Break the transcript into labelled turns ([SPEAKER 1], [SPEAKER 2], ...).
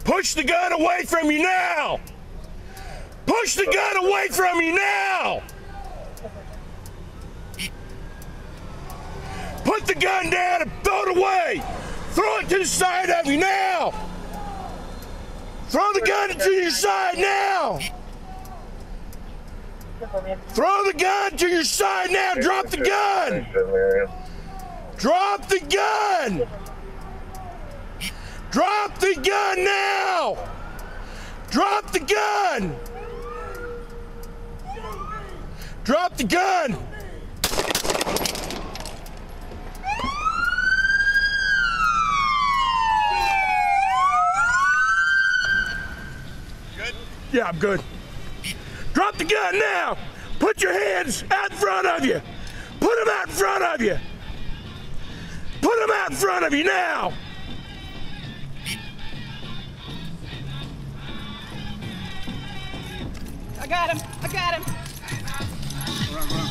[SPEAKER 1] Push the gun away from you now! Push the gun away from you now! Put the gun down and throw it away! Throw it to the side of you now! Throw the gun to your side now! Throw the gun to your side now! Drop the gun! Drop the gun! Drop the gun now! Drop the gun! Drop the gun! Good? Yeah, I'm good. Drop the gun now! Put your hands out in front of you! Put them out in front of you! Put them out in front of you now!
[SPEAKER 2] I got him! I got him!
[SPEAKER 3] Run.